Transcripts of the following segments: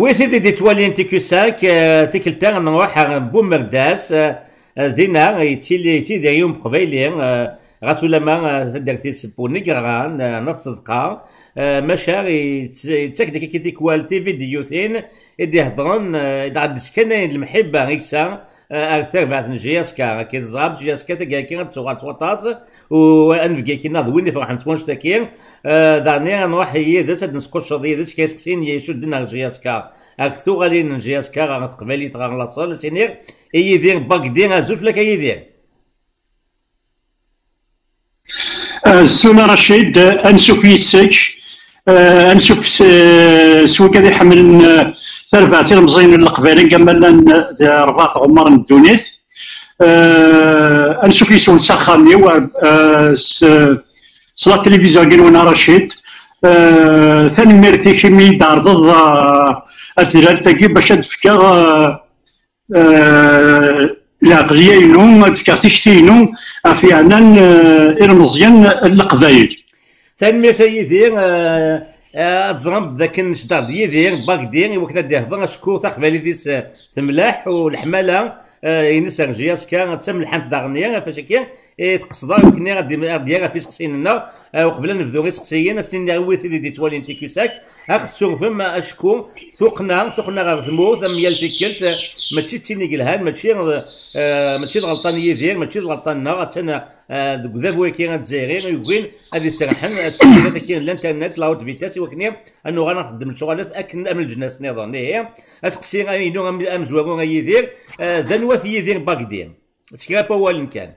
وثيدي دي توالين تيكوساك تيكلتا نروح بومرداس دينا يتيلي يوم قبيلي غاسو لما تدرتي بونيك غان نصدقا مشا يتاكد كي تيكوال في فيديوثين يدي هضرون يدعد سكنين المحبه غيكسا اكثر بعد جياسكا كي تزاب جياسكا تاكا كي غتسوغات وطاس وانفكي كي ناض وين فرح نتوانش تاكي دارني نروح هي ذات نسقش ضي ذات كيسكسين يشدنا جياسكا اكثو غالين جياسكا غتقبالي تغار لاصال سينير يدير باكدي زوج لك يدير سونا رشيد انشوف يسك انشوف سوا كذا يحمل ثلاثة مزين القبائل كمال رباط عمر الدونيت انشوف يسون سخاني و صلاة التلفزيون كي وانا رشيد ثاني ميرتي كيمي دار ضد الثلال تاكي باش تفكر العقلية تفكر تكتينو في عنان إرمزيان القبائل ثاني يدير تزرم ذاك الشدار يدير باكدير وكنا ديهضر شكون تقبالي ديس تملاح والحمالة ينسى جياسكا تملحان داغنيا فاش كي تقصدها يمكن غادي في سقسينا وقبل نبداو غير سقسيين سنين ويثي دي توالين تيكوساك اخسو فما اشكو ثقنا غير ثمو ثم يلتكلت ماشي تسيني قلهان ماشي الغلطان يدير ماشي الغلطان تانا ذاك ويكي غتزايرين يقول هذه السرحان التسجيلات كاين الانترنت لاوت فيتاس وكني انه غنخدم الشغلات اكن ام الجناس نظام هي تقسي غينو ام زوارو غيدير ذنوات يدير باكدير تكرا والن كان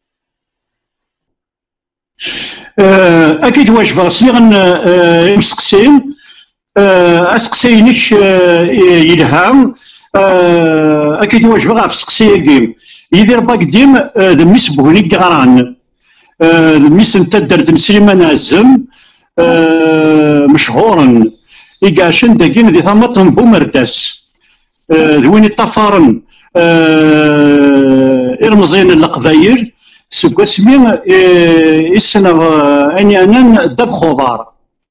اكيد واش بغسي غنسقسين اسقسينك يلهام اكيد واش بغا في سقسي كيم يدير باكديم دميس بوهنيك غران دميس نتا درت سليمان عزم مشهورا إيكاشن داكين دي ثمطهم بومرداس ذوين الطفارن إرمزين القبايل سكوا سمي إسنا أني أنا داب خضار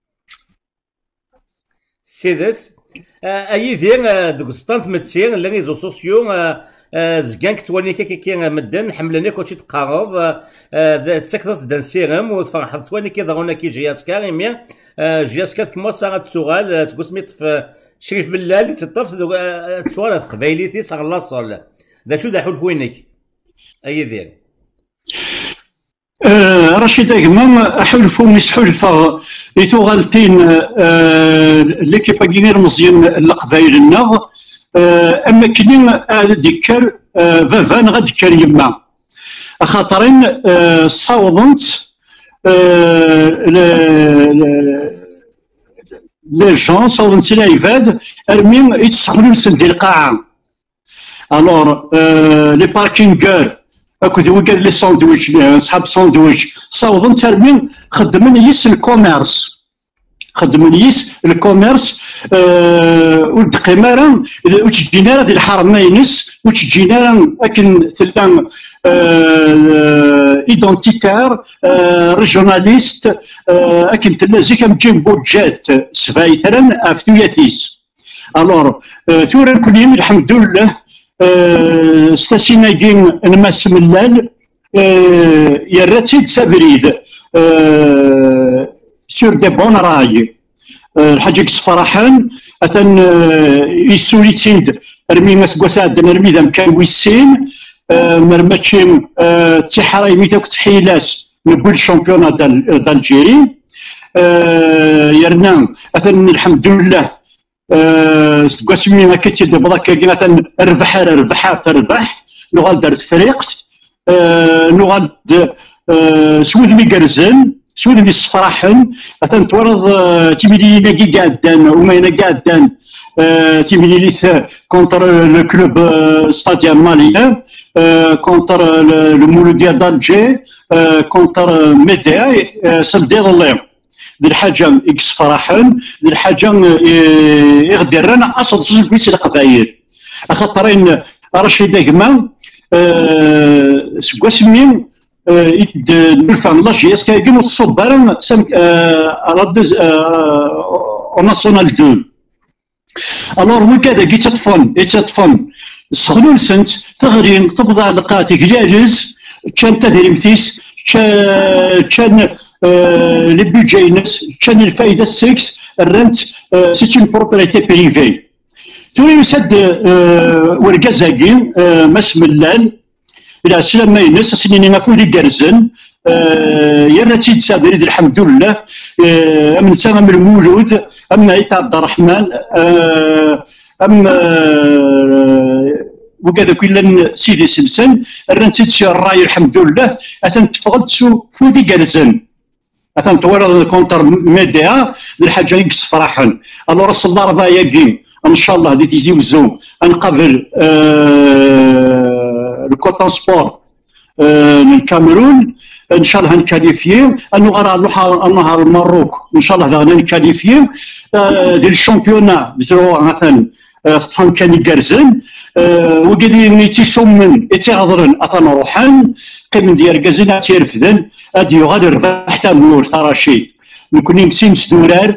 سيدات أيدير دوك ستانت متسير لي ريزو سوسيو زكان كتواني كي مدن حملاني كلشي تقارض تسكتس دان سيرم وفرحت ثواني كي ضغونا كي جياسكا ريمي جياسكا كما صارت تسوغال تقول سميت في شريف بلال تطف تسوغال قبايليتي صار لاصال ذا شو دا حول وينك أيدير رشيد كمان حلفو مسحلفة يتوغالتين ليكيبا كينير مزيان القبايل النغ اما كنين ديكر فافان غادكر يما خاطرين صاوضنت لي جون صاوضنت العباد ارمين يتسخنوا لسند القاعه الور لي باركينغور اكو ذوك لي ساندويتش صحاب ساندويتش صاوضنت ارمين خدمن يس الكوميرس خدموا يس الكوميرس والدقيمارا وتجينا ديال الحرمينس وتجينا اكن ثلان ايدونتيتير ريجوناليست اكن تلازي كم جيم بوجات سفايثرا افتوياثيس الور ثورا كل يوم الحمد لله ستاسينا كين نماس ملال يراتيد سافريد سور دي بون راي الحاج فرحان اثن يسوليتيد رمي مسكواس عندنا رمي ذا مكان ويسين مرماتشيم تحراي ميتاك تحيلاس نقول شامبيون دالجيري يرنا اثن الحمد لله سكواس مينا كتي دي بضاك مثلا ربح تربح نغال دارت فريق نغال سويد ميكرزن سود اللي صفراحن مثلا تورض تيميلي ناكي قاعدان وما قاعدان تيميلي كونتر لو كلوب ستاديا ماليا كونتر المولودية دالجي كونتر ميديا سدير الله دي الحاجة إكس فرحن دي الحاجة يغدرنا أصل سوسيس القبايل خاطرين رشيد كما سكواسمين نلفان لاجي اسكا كيما تصبر سم رد او ناسيونال 2 الور وكذا كي تطفن سخنون سنت تغرين تبضع لقات جلالز كان تدريمتيس كان لي بيجي ناس كان الفايده السكس الرنت سيت اون بروبريتي بريفي تولي يسد ورقازاكين ماس ملال الى سلام ما ينس سنين نافودي كرزن يا تيد سادريد الحمد لله من سنه من المولود اما عيط عبد الرحمن اما وكذا كل سيدي سلسن رنتي الراي الحمد لله اثن تفقد سو فودي كرزن اثن تورد الكونتر ميديا الحاجه يقص فرحا الله رسول الله رضا يقين ان شاء الله دي تيزي وزوم نقابل الكوتون سبور الكاميرون ان شاء الله نكاليفيو انه غير نهار المروك ان شاء الله غادي نكاليفيو ديال الشامبيونا مثلا طفان كان يكرزن وقاعدين تيسمن تيهضرن اثنا روحان قيم ديال كازينا تيرفدن هادي غادي ربح تامور رشيد نكوني مسيمس دورار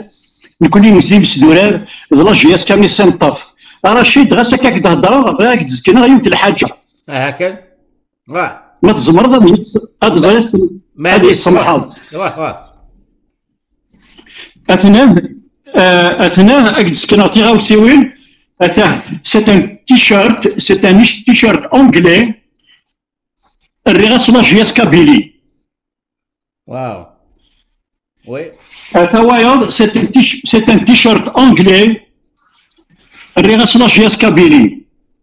لاجياس كامل سنطف رشيد غا ساكاك تهضر غاك تزكينا غيوت الحاجه هكا ما تزمرض هاد زايس هادي الصمحاض اثناء اكدسكنا تيغاوسيوين اتاه سي ان تيشيرت انجلي الرغاس لاجياس كابيلي واو وي اتاوايض سي ان تيشيرت انجلي الرغاس لاجياس كابيلي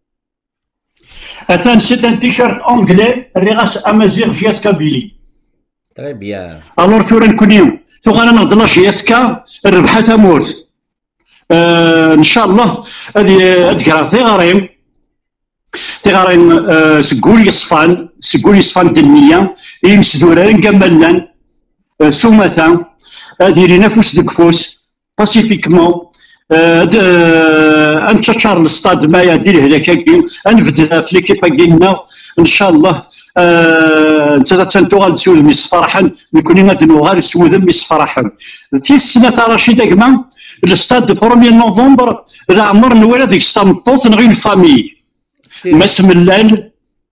اتان سي ان تيشيرت انجلي الرغاس امازيغ جياس كابيلي تري بيان الور ثورا نكونيو ثو غانا نهضر لاجياسكا الربحه تموت ان شاء الله هذه تيغارين سكول يصفان دنيا يمسدورين كمالان سومثا هذه لينا فوس ديك فوس باسيفيكمون انتشار الستاد ما يدير هذاك نبدا في ليكيبا ديالنا ان شاء الله انت تنتو غنسول ميس فرحا يكون غادي نوغال سوذن ميس فرحا في السنه رشيد كما الستاد 1 نوفمبر لا عمر نولا ديك ستامطوط نغي الفامي ماس ملال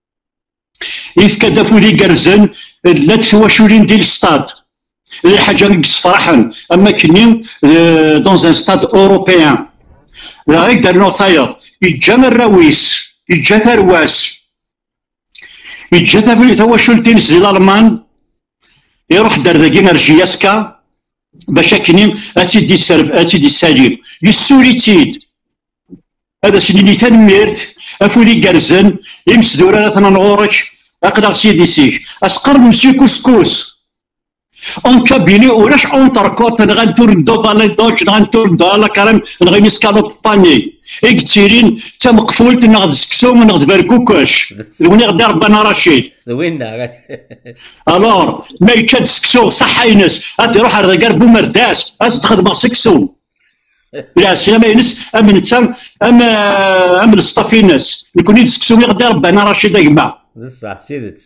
يفكا فودي كرزن لا تواشولين ديال الستاد الحاجه نقص فرحا اما كنين دون ان ستاد اوروبيان لا غير دارنا ثاير يجا الراويس يجا ثرواس يجا تواشل تنس ديال الالمان يروح دار ذاكي رجياسكا باش كنين اتيدي السليم يسوري تيد هذا سنيني تنميرت افولي كرزن يمسدور انا نغورك اقدر سيدي سيك اسقر مسيو كسكوس اون كابيني ولاش اون تركوت نغنتور ندو فالي دوتش نغنتور ندو على كرم نغي نسكالو باني اكتيرين تا مقفولت نغد سكسوم نغد بركوكاش وني غدا ربنا رشيد وين الور ما يكاد سكسو صح ينس غادي يروح على كار بومرداس از تخدم سكسو لا سلام ينس امن تام ام السطافي الناس نكوني سكسو غدا ربنا رشيد كما بصح سيدت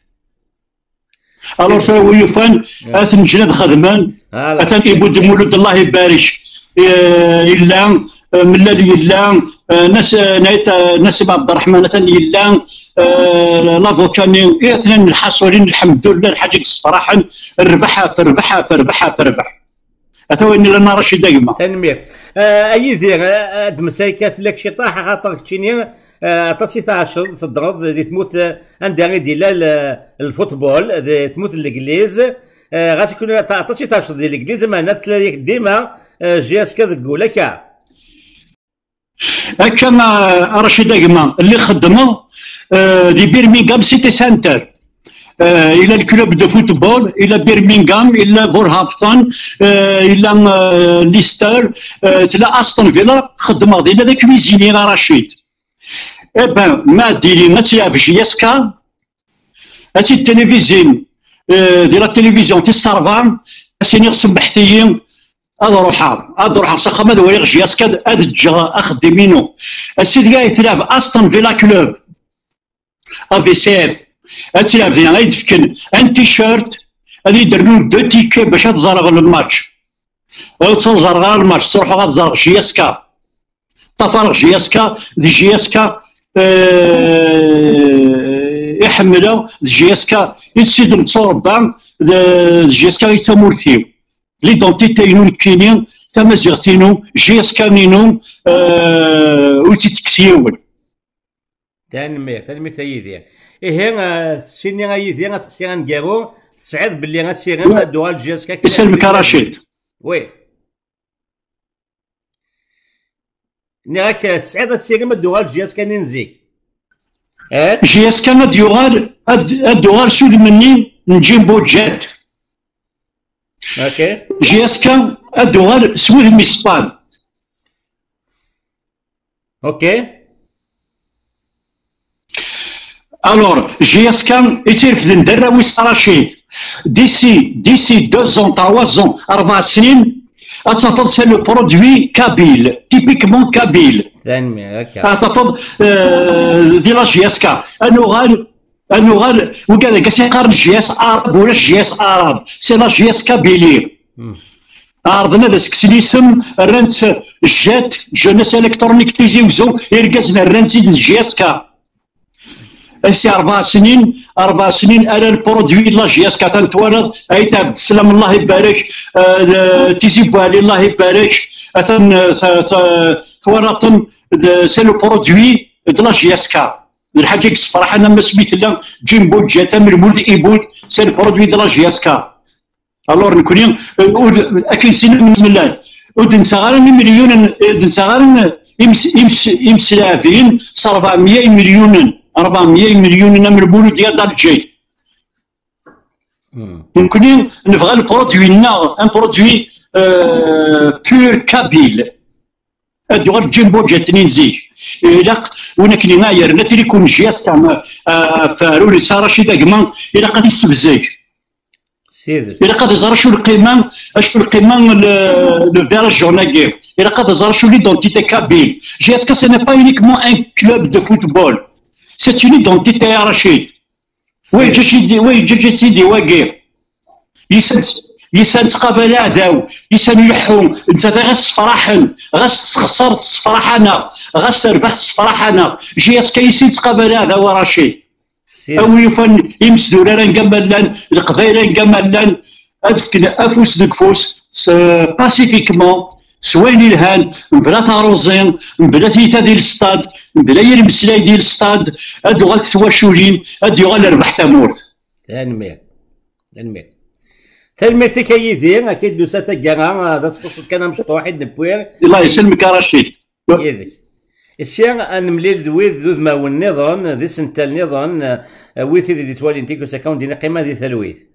الور فهو يفان اثن جناد خدمان اثن يبود مولود الله يبارك الا ملال يلا ناس عبد الرحمن اثن يلا لافوكاني اثنين الحاصلين الحمد لله الحاجه صراحه ربحها اثواني لنا رشيد دايما تنمير اي ذير اد مسايكه فلك شي طاح خاطر تشيني تصي 16 تضرب دي تموت عندها ديال الفوتبول تموت الانجليز غادي يكون تصي 16 ديال الانجليز معنا تلاقيك ديما جياس كذا كاع كما رشيد دايما اللي خدموا دي بيرمينغهام سيتي سانتر الى الكلوب دو فوتبول الى بيرمينغهام الى فورهامبتون الى ليستر تلا استون فيلا خدموا ديال هذا كويزيني رشيد بان ما ديري ما تلعب جياسكا هاتي التلفزيون ديال التلفزيون في السرفان اسيني غسم بحثيين هذا روحها ساخا هذا وريغ جياسكا هذا الجا اخدم منو السيد كاع يتلعب استون فيلا كلوب افي سي اف تلعب فيها غير يدفكن ان تيشيرت غادي يديرلو دو تيكي باش تزرغ الماتش او تزرغ الماتش تروحو غتزرغ جياسكا تفرغ جياسكا دي جياسكا يحملها جياسكا يسيد نتصربا جياسكا يتمورثيو ليدونتيتي نون كينين تمازيغتينو جياسكا نينو وتتكسيون تنمي ثيدي إيه سيني غايدي غتقسي غنكارو تسعد باللي غاسير غادوها لجياسكا يسلمك رشيد وي نراك تسعد تسير مدوها لجياسكا ننزيك جياسكا ادوغال سود مني نجيب بوجات اوكي جياسكا ادوغال سود ميسبان اوكي الور جياسكا يترفد ندرا ويس رشيد ديسي 2 3 4 سنين اتفضل سي لو برودوي كابيل تيبيكمون كابيل ثاني هكا اتفضل دي لا جياسكا انو غال وكذا كاسي قارن جياس عرب ولا جياس عرب سي لا جياس كابيلي عرضنا ذا سكسليسم رانت جات جوناس الكترونيك تيزي وزو يرقزنا رانت جياسكا اسي 4 سنين انا البرودوي لا جياسكا تنتوالد اي عبد السلام الله يبارك تيزي بوالي الله يبارك توالطن سي لو برودوي د لا جياسكا الحاجه الصراحه انا ما سميت لا جيم بوجا تامر مولد ايبود سي لو برودوي د لا جياسكا الور نكوني اكن سنين بسم الله ودن صغار مليون دن صغار يمسلافين 400 مليون 400 مليون نمر بولد ديال الجاي يمكن نبغى البرودوي نا ان برودوي بور كابيل هادو غير جيمبو جاتني نزيك إلاق ونكني ناير نتري كون جياس تاع فارولي صار شي داكما إلا قد يستبزاك إلا قد زار شو القيمة لو بيرج جورناكي إلا قد زار شو ليدونتيتي كابيل جياسكا سي ني با يونيكمون ان كلوب دو فوتبول سي اون ايدونتيتي يا رشيد وي جا سيدي واقي يسان تقابل اعداو يسان يحوم انت غاس تفرحن غاس تخسر تفرحنا غاس تربح تفرحنا جياس كيسي تقابل اعداو رشيد او يفن يمسدو راه نكملان القبيله نكملان ادفكنا افوس دكفوس باسيفيكمون سوين الهان بلا تاروزين بلا تيتا ديال الستاد بلا يرمسلاي ديال الستاد هادو غاتواشولين هادو غالربح ثمورت تنميتي كيدي اكيد دوسا تاكا هذا سكوت كان مشطوحين نبوير الله يسلمك رشيد يدك الشيء ان مليل دويد ذو ما والنظام ذي سنتال نظام ويثي ذي توالين تيكو ساكاون دينا قيمه ذي ثلويث